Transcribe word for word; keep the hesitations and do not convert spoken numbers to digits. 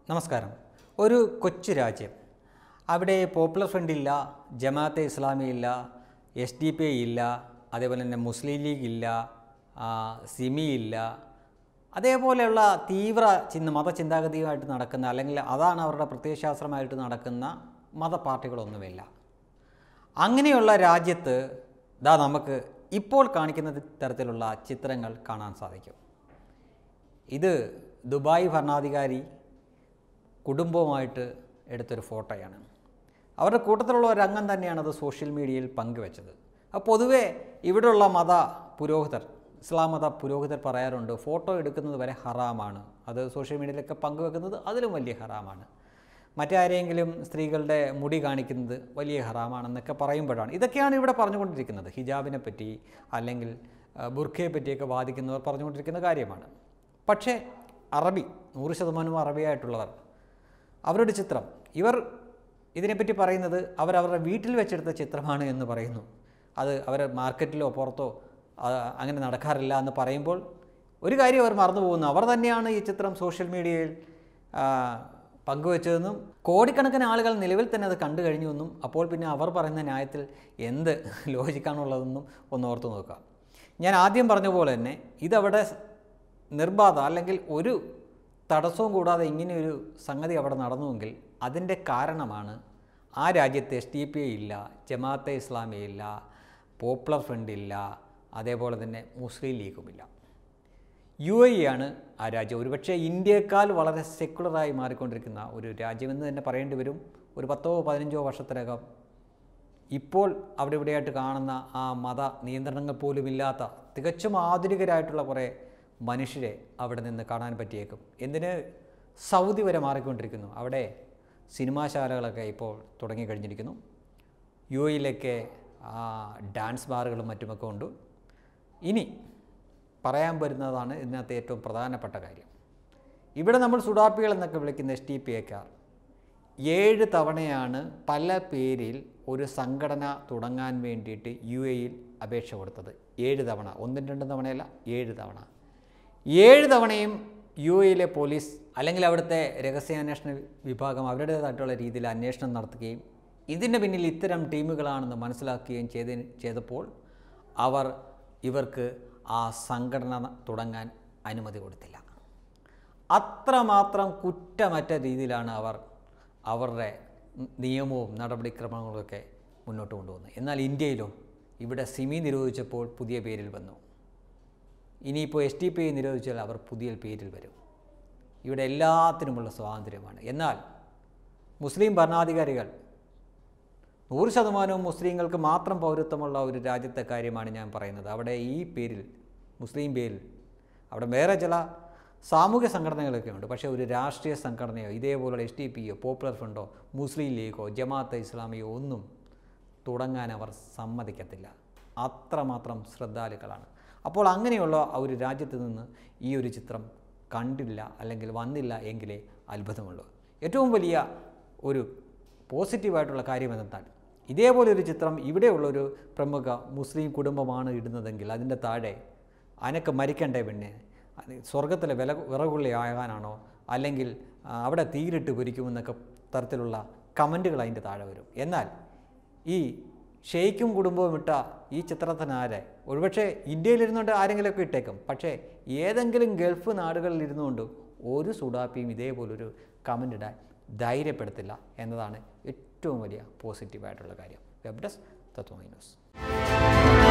നമസ്കാരം. ഒരു കൊച്ചു രാജ്യം, അവിടെ പോപ്പുലർ ഫ്രണ്ട് ഇല്ല, ജമാഅത്തെ ഇസ്ലാമി ഇല്ല, എസ് ഡി പി ഐ ഇല്ല, അതേപോലെ തന്നെ മുസ്ലിം ലീഗ് ഇല്ല, സിമി ഇല്ല, അതേപോലെയുള്ള തീവ്ര ചിന്ത മതചിന്താഗതിയുമായിട്ട് നടക്കുന്ന, അല്ലെങ്കിൽ അതാണ് അവരുടെ പ്രത്യയശാസ്ത്രമായിട്ട് നടക്കുന്ന മതപാർട്ടികളൊന്നുമില്ല. അങ്ങനെയുള്ള രാജ്യത്ത് ദാ നമുക്ക് ഇപ്പോൾ കാണിക്കുന്ന തരത്തിലുള്ള ചിത്രങ്ങൾ കാണാൻ സാധിക്കും. ഇത് ദുബായ് ഭരണാധികാരി കുടുംബവുമായിട്ട് എടുത്തൊരു ഫോട്ടോയാണ്. അവരുടെ കൂട്ടത്തിലുള്ള ഒരു അംഗം തന്നെയാണ് അത് സോഷ്യൽ മീഡിയയിൽ പങ്കുവെച്ചത്. അപ്പോൾ പൊതുവേ ഇവിടെയുള്ള മത പുരോഹിതർ, ഇസ്ലാം മത പുരോഹിതർ പറയാറുണ്ട്, ഫോട്ടോ എടുക്കുന്നത് വരെ ഹറാമാണ്, അത് സോഷ്യൽ മീഡിയയിലൊക്കെ പങ്കുവെക്കുന്നത് അതിലും വലിയ ഹറാമാണ്, മറ്റാരെങ്കിലും സ്ത്രീകളുടെ മുടി കാണിക്കുന്നത് വലിയ ഹറാമാണെന്നൊക്കെ പറയുമ്പോഴാണ് ഇതൊക്കെയാണ് ഇവിടെ പറഞ്ഞുകൊണ്ടിരിക്കുന്നത്. ഹിജാബിനെ പറ്റി അല്ലെങ്കിൽ ബുർഖയെ പറ്റിയൊക്കെ വാദിക്കുന്നവർ പറഞ്ഞുകൊണ്ടിരിക്കുന്ന കാര്യമാണ്. പക്ഷേ അറബി, നൂറ് ശതമാനവും അറബിയായിട്ടുള്ളവർ, അവരുടെ ചിത്രം, ഇവർ ഇതിനെപ്പറ്റി പറയുന്നത് അവരവരുടെ വീട്ടിൽ വെച്ചെടുത്ത ചിത്രമാണ് എന്ന് പറയുന്നു. അത് അവർ മാർക്കറ്റിലോ പുറത്തോ അങ്ങനെ നടക്കാറില്ല എന്ന് പറയുമ്പോൾ ഒരു കാര്യം അവർ മറന്നു പോകുന്നു, അവർ തന്നെയാണ് ഈ ചിത്രം സോഷ്യൽ മീഡിയയിൽ പങ്കുവെച്ചതെന്നും കോടിക്കണക്കിന് ആളുകൾ നിലവിൽ തന്നെ അത് കണ്ടു കഴിഞ്ഞുവെന്നും അപ്പോൾ പിന്നെ അവർ പറയുന്ന ന്യായത്തിൽ എന്ത് ലോജിക്കാണുള്ളതെന്നും ഒന്ന് ഓർത്തു നോക്കുക. ഞാൻ ആദ്യം പറഞ്ഞ പോലെ തന്നെ ഇതവിടെ നിർബാധ അല്ലെങ്കിൽ ഒരു തടസ്സവും കൂടാതെ ഇങ്ങനെയൊരു സംഗതി അവിടെ നടന്നുവെങ്കിൽ അതിൻ്റെ കാരണമാണ് ആ രാജ്യത്ത് എസ് ഡി പി ഐ ഇല്ല, ജമാഅത്തെ ഇസ്ലാമി ഇല്ല, പോപ്പുലർ ഫ്രണ്ട് ഇല്ല, അതേപോലെ തന്നെ മുസ്ലിം ലീഗുമില്ല. യു എ ആണ് ആ രാജ്യം. ഒരുപക്ഷെ ഇന്ത്യയേക്കാൾ വളരെ സെക്കുലറായി മാറിക്കൊണ്ടിരിക്കുന്ന ഒരു രാജ്യമെന്ന് തന്നെ പറയേണ്ടി വരും. ഒരു പത്തോ പതിനഞ്ചോ വർഷത്തിനകം ഇപ്പോൾ അവിടെ ഇവിടെയായിട്ട് കാണുന്ന ആ മത നിയന്ത്രണങ്ങൾ പോലുമില്ലാത്ത തികച്ചും ആധുനികരായിട്ടുള്ള കുറേ മനുഷ്യരെ അവിടെ നിന്ന് കാണാൻ പറ്റിയേക്കും. എന്തിന് സൗദി വരെ മാറിക്കൊണ്ടിരിക്കുന്നു. അവിടെ സിനിമാശാലകളൊക്കെ ഇപ്പോൾ തുടങ്ങിക്കഴിഞ്ഞിരിക്കുന്നു. യു എയിലൊക്കെ ഡാൻസ് ബാറുകളും മറ്റുമൊക്കെ ഉണ്ട്. ഇനി പറയാൻ വരുന്നതാണ് ഇതിനകത്ത് ഏറ്റവും പ്രധാനപ്പെട്ട കാര്യം. ഇവിടെ നമ്മൾ സുഡാപ്പികൾ എന്നൊക്കെ വിളിക്കുന്ന എസ് ടി പി ഐക്കാർ ഏഴ് തവണയാണ് പല പേരിൽ ഒരു സംഘടന തുടങ്ങാൻ വേണ്ടിയിട്ട് യു എയിൽ അപേക്ഷ കൊടുത്തത്. ഏഴ് തവണ, ഒന്നും രണ്ടും തവണയല്ല, ഏഴ് തവണ. ഏഴ് തവണയും യു എയിലെ പോലീസ് അല്ലെങ്കിൽ അവിടുത്തെ രഹസ്യാന്വേഷണ വിഭാഗം അവരുടേതായിട്ടുള്ള രീതിയിൽ അന്വേഷണം നടത്തുകയും ഇതിന് പിന്നിൽ ഇത്തരം ടീമുകളാണെന്ന് മനസ്സിലാക്കുകയും ചെയ്ത ചെയ്തപ്പോൾ അവർ ഇവർക്ക് ആ സംഘടന തുടങ്ങാൻ അനുമതി കൊടുത്തില്ല. അത്രമാത്രം കുറ്റമറ്റ രീതിയിലാണ് അവർ അവരുടെ നിയമവും നടപടിക്രമങ്ങളൊക്കെ മുന്നോട്ട് കൊണ്ടുവന്നത്. എന്നാൽ ഇന്ത്യയിലോ ഇവിടെ സിമി നിരോധിച്ചപ്പോൾ പുതിയ പേരിൽ വന്നു. ഇനിയിപ്പോൾ എസ് ടി പി ഐ നിരോധിച്ചാൽ അവർ പുതിയ പേരിൽ വരും. ഇവിടെ എല്ലാത്തിനുമുള്ള സ്വാതന്ത്ര്യമാണ്. എന്നാൽ മുസ്ലിം ഭരണാധികാരികൾ, നൂറ് ശതമാനവും മുസ്ലിങ്ങൾക്ക് മാത്രം പൗരത്വമുള്ള ഒരു രാജ്യത്തെ കാര്യമാണ് ഞാൻ പറയുന്നത്. അവിടെ ഈ പേരിൽ, മുസ്ലിം പേരിൽ, അവിടെ വേറെ ചില സാമൂഹ്യ സംഘടനകളൊക്കെ ഉണ്ട്. പക്ഷേ ഒരു രാഷ്ട്രീയ സംഘടനയോ ഇതേപോലുള്ള എസ് ടി പിയോ പോപ്പുലർ ഫ്രണ്ടോ മുസ്ലിം ലീഗോ ജമാഅത്തെ ഇസ്ലാമിയോ ഒന്നും തുടങ്ങാൻ അവർ സമ്മതിക്കത്തില്ല. അത്രമാത്രം ശ്രദ്ധാലുക്കളാണ്. അപ്പോൾ അങ്ങനെയുള്ള ഒരു രാജ്യത്ത് നിന്ന് ഈ ഒരു ചിത്രം കണ്ടില്ല അല്ലെങ്കിൽ വന്നില്ല എങ്കിലേ അത്ഭുതമുള്ളൂ. ഏറ്റവും വലിയ ഒരു പോസിറ്റീവായിട്ടുള്ള കാര്യം എന്നാൽ ഇതേപോലൊരു ചിത്രം ഇവിടെയുള്ളൊരു പ്രമുഖ മുസ്ലിം കുടുംബമാണ് ഇടുന്നതെങ്കിൽ അതിൻ്റെ താഴെ അനക്ക് മരിക്കണ്ടേ പെണ്ണെ, സ്വർഗത്തിലെ വില വിറകുള്ളിയാകാനാണോ, അല്ലെങ്കിൽ അവിടെ തീരിട്ട് പൊരിക്കുമെന്നൊക്കെ തരത്തിലുള്ള കമൻറ്റുകൾ അതിൻ്റെ താഴെ വരും. എന്നാൽ ഈ ഷെയ്ക്കും കുടുംബവും ഇട്ട ഈ ചിത്രത്തിനാരെ ഒരുപക്ഷെ ഇന്ത്യയിലിരുന്നുകൊണ്ട് ആരെങ്കിലുമൊക്കെ ഇട്ടേക്കും. പക്ഷേ ഏതെങ്കിലും ഗൾഫ് നാടുകളിൽ ഇരുന്നുകൊണ്ട് ഒരു സുഡാപ്പിയും ഇതേപോലൊരു കമൻ്റ് ഇടാൻ ധൈര്യപ്പെടുത്തില്ല എന്നതാണ് ഏറ്റവും വലിയ പോസിറ്റീവായിട്ടുള്ള കാര്യം. Web desk Tatwamayi news.